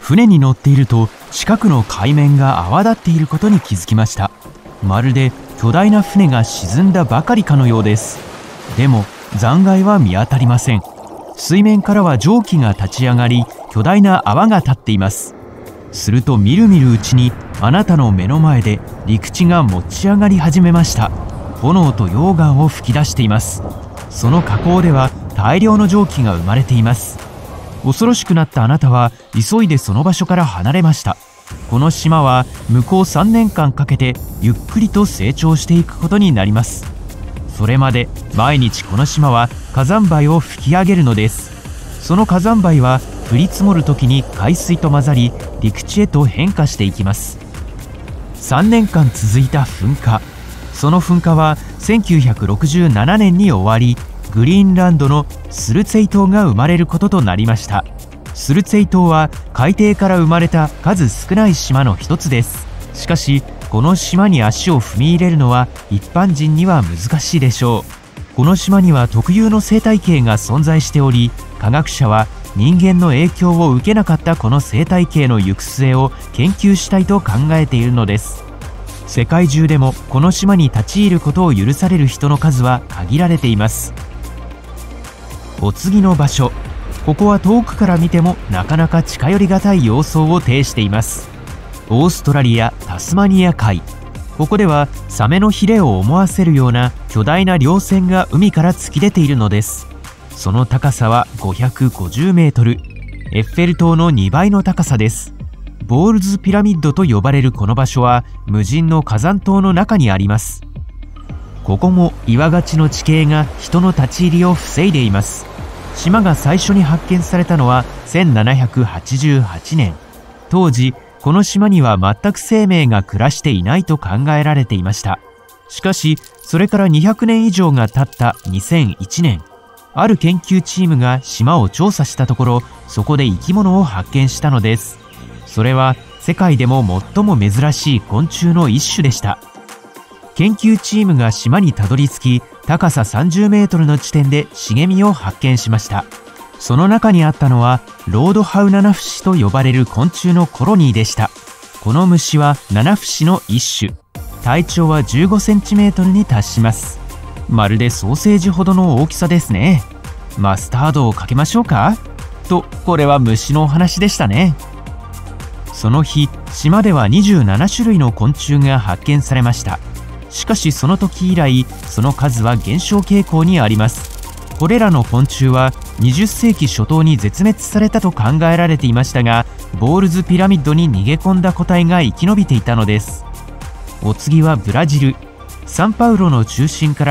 船に乗っていると近くの海面が泡立っていることに気づきました。まるで巨大な船が沈んだばかりかのようです。でも残骸は見当たりません。水面からは蒸気が立ち上がり、巨大な泡が立っています。するとみるみるうちにあなたの目の前で陸地が持ち上がり始めました。炎と溶岩を噴き出しています。その火口では大量の蒸気が生まれています。恐ろしくなったあなたは急いでその場所から離れました。この島は向こう3年間かけてゆっくりと成長していくことになります。それまで毎日この島は火山灰を吹き上げるのです。その火山灰は降り積もる時に海水と混ざり陸地へと変化していきます。3年間続いた噴火。その噴火は1967年に終わり、グリーンランドのスルツェイ島が生まれることとなりました。スルツェイ島は海底から生まれた数少ない島の一つです。しかしこの島に足を踏み入れるのは一般人には難しいでしょう。この島には特有の生態系が存在しており、科学者は人間の影響を受けなかったこの生態系の行く末を研究したいと考えているのです。世界中でもこの島に立ち入ることを許される人の数は限られています。お次の場所、ここは遠くから見てもなかなか近寄りがたい様相を呈しています。オーストラリア・タスマニア海。ここではサメのヒレを思わせるような巨大な稜線が海から突き出ているのです。その高さは550メートル、エッフェル塔の2倍の高さです。ボールズピラミッドと呼ばれるこの場所は無人の火山島の中にあります。ここも岩がちの地形が人の立ち入りを防いでいます。島が最初に発見されたのは1788年。当時この島には全く生命が暮らしていないと考えられていました。しかしそれから200年以上が経った2001年、ある研究チームが島を調査したところ、そこで生き物を発見したのです。それは世界でも最も珍しい昆虫の一種でした。研究チームが島にたどり着き、高さ30メートルの地点で茂みを発見しました。その中にあったのはロードハウナナフシと呼ばれる昆虫のコロニーでした。この虫はナナフシの一種。体長は15センチメートルに達します。まるでソーセージほどの大きさですね。マスタードをかけましょうかと、これは虫のお話でしたね。その日、島では27種類の昆虫が発見されました。しかしその時以来、その数は減少傾向にあります。これらの昆虫は20世紀初頭に絶滅されたと考えられていましたが、ボールズピラミッドに逃げ込んだ個体が生き延びていたのです。お次はブラジル。サンパウロの中心から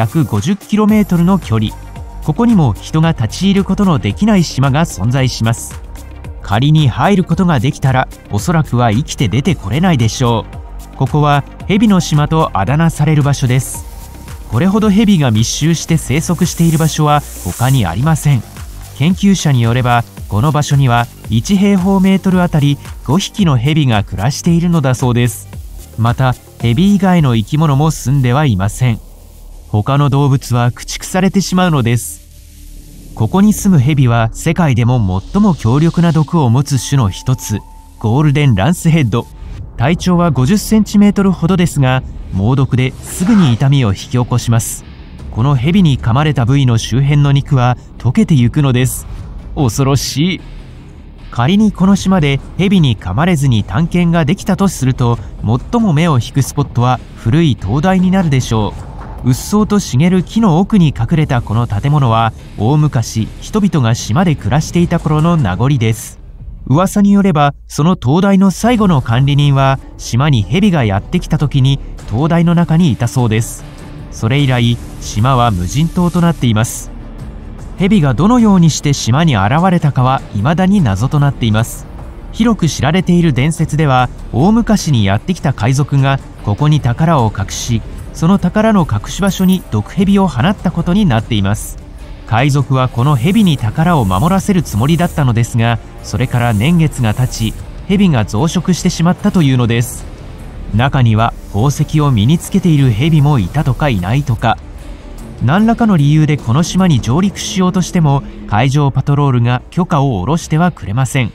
150km の距離。ここにも人が立ち入ることのできない島が存在します。仮に入ることができたら、おそらくは生きて出てこれないでしょう。ここは蛇の島とあだ名される場所です。これほど蛇が密集して生息している場所は他にありません。研究者によれば、この場所には1平方メートルあたり5匹の蛇が暮らしているのだそうです。また蛇以外の生き物も住んではいません。他の動物は駆逐されてしまうのです。ここに住む蛇は世界でも最も強力な毒を持つ種の一つ、ゴールデンランスヘッド。体長は50センチメートルほどですが、猛毒ですぐに痛みを引き起こします。この蛇に噛まれた部位の周辺の肉は溶けてゆくのです。恐ろしい。仮にこの島で蛇に噛まれずに探検ができたとすると、最も目を引くスポットは古い灯台になるでしょう。うっそうと茂る木の奥に隠れたこの建物は、大昔人々が島で暮らしていた頃の名残です。噂によれば、その灯台の最後の管理人は島に蛇がやってきた時に灯台の中にいたそうです。それ以来島は無人島となっています。蛇がどのようにして島に現れたかは未だに謎となっています。広く知られている伝説では、大昔にやってきた海賊がここに宝を隠し、その宝の隠し場所に毒蛇を放ったことになっています。海賊はこの蛇に宝を守らせるつもりだったのですが、それから年月が経ち、蛇が増殖してしまったというのです。中には宝石を身につけている蛇もいたとかいないとか。何らかの理由でこの島に上陸しようとしても、海上パトロールが許可を下ろしてはくれません。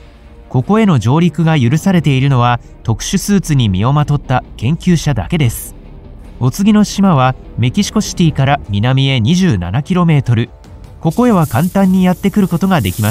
ここへの上陸が許されているのは特殊スーツに身をまとった研究者だけです。お次の島はメキシコシティから南へ 27km。ここへは簡単にやってくることができます。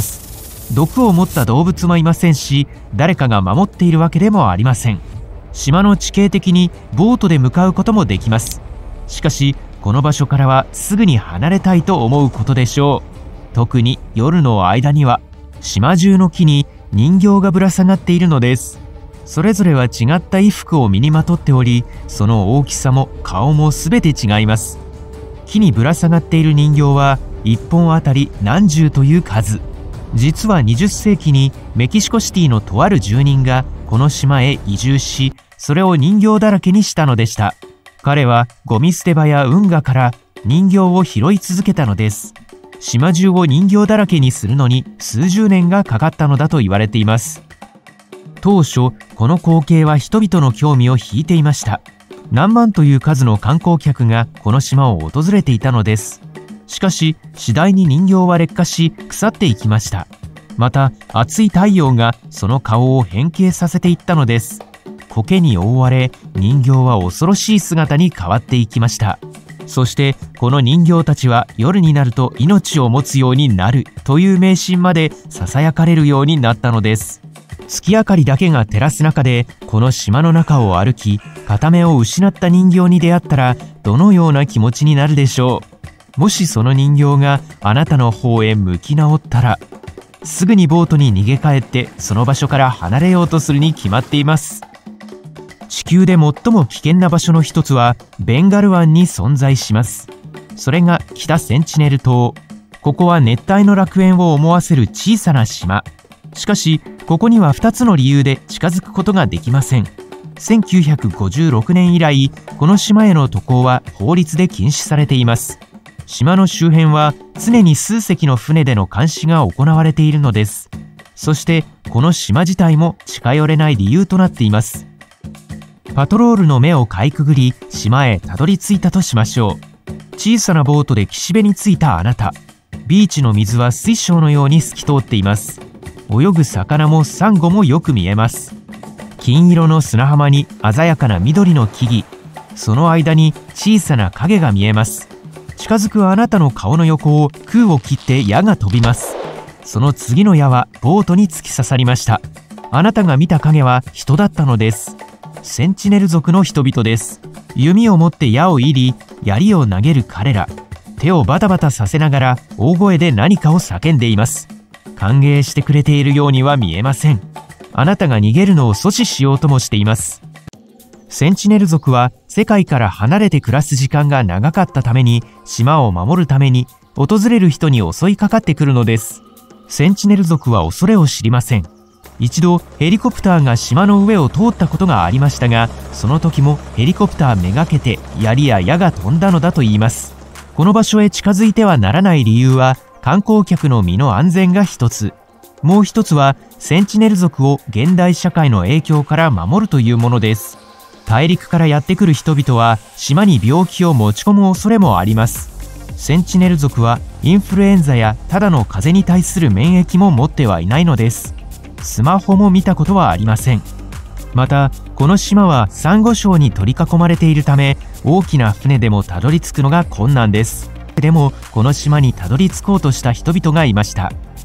毒を持った動物もいませんし、誰かが守っているわけでもありません。島の地形的にボートで向かうこともできます。しかしこの場所からはすぐに離れたいと思うことでしょう。特に夜の間には島中の木に人形がぶら下がっているのです。それぞれは違った衣服を身にまとっており、その大きさも顔も全て違います。木にぶら下がっている人形は1本あたり何十という数。実は20世紀にメキシコシティのとある住人がこの島へ移住し、それを人形だらけにしたのでした。彼はゴミ捨て場や運河から人形を拾い続けたのです。島中を人形だらけにするのに数十年がかかったのだと言われています。当初この光景は人々の興味を引いていました。何万という数の観光客がこの島を訪れていたのです。しかし次第に人形は劣化し腐っていきました。また熱い太陽がその顔を変形させていったのです。苔に覆われ人形は恐ろしい姿に変わっていきました。そしてこの人形たちは夜になると命を持つようになるという迷信までささやかれるようになったのです。月明かりだけが照らす中でこの島の中を歩き、片目を失った人形に出会ったらどのような気持ちになるでしょう。もしその人形があなたの方へ向き直ったら、すぐにボートに逃げ帰ってその場所から離れようとするに決まっています。地球で最も危険な場所の一つはベンガル湾に存在します。それが北センチネル島。ここは熱帯の楽園を思わせる小さな島。しかしここには2つの理由で近づくことができません。1956年以来この島への渡航は法律で禁止されています。島の周辺は常に数隻の船での監視が行われているのです。そしてこの島自体も近寄れない理由となっています。パトロールの目をかいくぐり島へたどり着いたとしましょう。小さなボートで岸辺に着いたあなた。ビーチの水は水晶のように透き通っています。泳ぐ魚もサンゴもよく見えます。金色の砂浜に鮮やかな緑の木々、その間に小さな影が見えます。近づくあなたの顔の横を空を切って矢が飛びます。その次の矢はボートに突き刺さりました。あなたが見た影は人だったのです。センチネル族の人々です。弓を持って矢を射り、槍を投げる彼ら。手をバタバタさせながら大声で何かを叫んでいます。歓迎してくれているようには見えません。あなたが逃げるのを阻止しようともしています。センチネル族は世界から離れて暮らす時間が長かったために、島を守るために訪れる人に襲いかかってくるのです。センチネル族は恐れを知りません。一度ヘリコプターが島の上を通ったことがありましたが、その時もヘリコプターめがけて槍や矢が飛んだのだといいます。この場所へ近づいてはならない理由は観光客の身の安全が一つ、もう一つはセンチネル族を現代社会の影響から守るというものです。大陸からやってくる人々は島に病気を持ち込む恐れもあります。センチネル族はインフルエンザやただの風邪に対する免疫も持ってはいないのです。スマホも見たことはありません。またこの島はサンゴ礁に取り囲まれているため、大きな船でもたどり着くのが困難です。でもこの島にたどり着こうとした人々がいました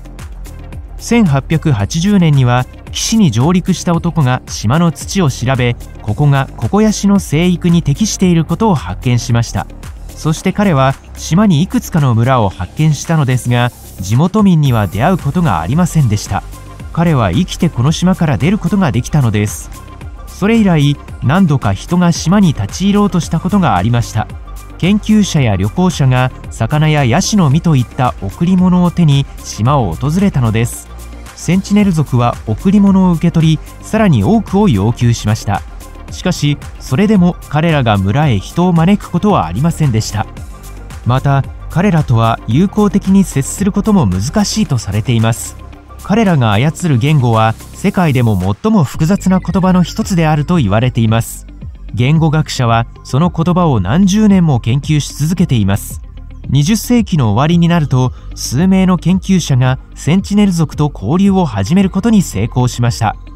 。1880年には岸に上陸した男が島の土を調べ、ここがココヤシの生育に適していることを発見しました。そして彼は島にいくつかの村を発見したのですが、地元民には出会うことがありませんでした。彼は生きてこの島から出ることができたのです。それ以来何度か人が島に立ち入ろうとしたことがありました。研究者や旅行者が魚やヤシの実といった贈り物を手に島を訪れたのです。センチネル族は贈り物を受け取り、さらに多くを要求しました。しかしそれでも彼らが村へ人を招くことはありませんでした。また彼らとは友好的に接することも難しいとされています。彼らが操る言語は世界でも最も複雑な言葉の一つであると言われています。言語学者はその言葉を何十年も研究し続けています。 20世紀の終わりになると、数名の研究者がセンチネル族と交流を始めることに成功しました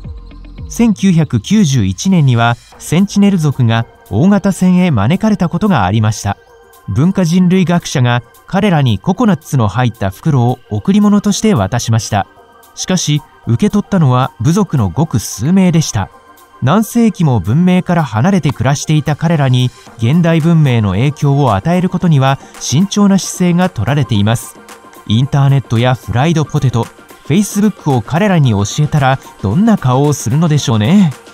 。1991年にはセンチネル族が大型船へ招かれたことがありました。文化人類学者が彼らにココナッツの入った袋を贈り物として渡しました。しかし受け取ったのは部族のごく数名でした。何世紀も文明から離れて暮らしていた彼らに現代文明の影響を与えることには慎重な姿勢が取られています。インターネットやフライドポテト、Facebook を彼らに教えたらどんな顔をするのでしょうね。